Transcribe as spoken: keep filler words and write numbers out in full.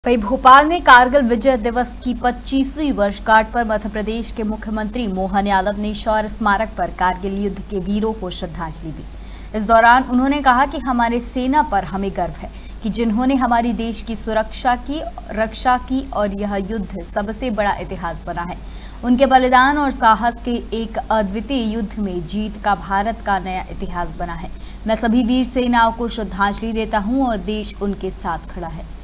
वहीं भोपाल में कारगिल विजय दिवस की पच्चीसवीं वर्षगांठ पर मध्य प्रदेश के मुख्यमंत्री मोहन यादव ने शौर्य स्मारक पर कारगिल युद्ध के वीरों को श्रद्धांजलि दी। इस दौरान उन्होंने कहा कि हमारे सेना पर हमें गर्व है कि जिन्होंने हमारी देश की सुरक्षा की, रक्षा की और यह युद्ध सबसे बड़ा इतिहास बना है। उनके बलिदान और साहस के एक अद्वितीय युद्ध में जीत का भारत का नया इतिहास बना है। मैं सभी वीर सेनाओं को श्रद्धांजलि देता हूं और देश उनके साथ खड़ा है।